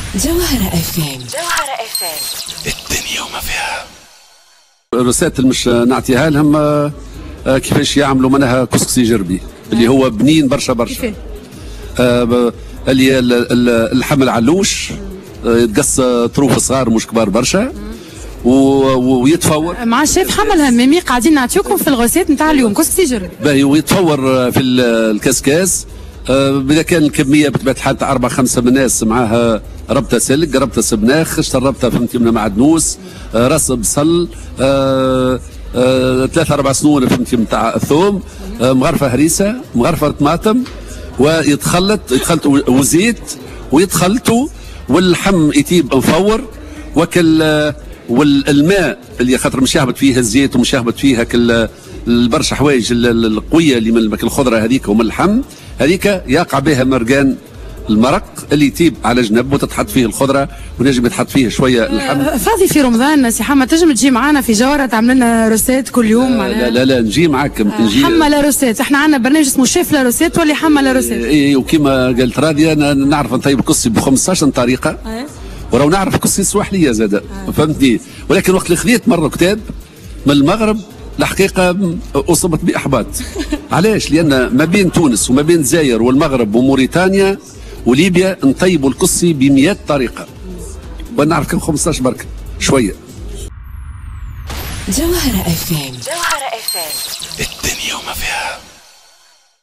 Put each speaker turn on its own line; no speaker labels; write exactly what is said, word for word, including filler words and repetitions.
جوهرة اف ام. جوهرة اف ام الدنيا وما فيها.
الرسائل مش نعطيها لهم آه كيفاش يعملوا منها كسكسي جربي اللي هو بنين برشا برشا. آه اللي اللحم العلوش آه يتقص طروف صغار مش كبار برشا ويتفور
مع الشيف حمل همامي قاعدين نعطيكم في الغوسيت نتاع اليوم كسكسي جربي
باهي ويتفور في الكسكاس. اذا كان الكميه بطبيعه الحال تاع اربع خمسه من الناس معاها ربطه سلق ربطه سبناخ خشطه ربطه فهمتي من معدنوس راس بصل آه آه ثلاثه اربع سنون فهمتي نتاع الثوم آه مغرفه هريسه مغرفه طماطم ويتخلط يتخلط وزيت ويتخلطوا واللحم يتيب مفور وكل آه والماء اللي خاطر مش يهبط فيه الزيت ومش يهبط فيه كل البرشا حوايج القويه اللي من الخضره هذيك ومن اللحم هذيك يقع بها مرقان المرق اللي يتيب على جنب وتتحط فيه الخضره ونجم يتحط فيه شويه اللحم.
فاضي في رمضان سي حما تنجم تجي معنا في جوهرة تعمل لنا روسيت كل يوم؟
لا لا لا نجي معاك
نجي حما لا روسيت. احنا عندنا برنامج اسمه شيف لا روسيت واللي حما لا روسيت.
اي وكما قالت راضيه انا نعرف نطيب الكسي ب خمسطاش طريقه وراه نعرف كسي السواحليه زاد فهمتني. ولكن وقت اللي خذيت مره كتاب من المغرب الحقيقه اصبت باحباط. علاش؟ لان ما بين تونس وما بين الجزائر والمغرب وموريتانيا وليبيا نطيبوا الكسي بمئات طريقه ونعرف كم خمسطاش برك شويه.
جوهرة اف ام. جوهرة اف ام الدنيا وما فيها.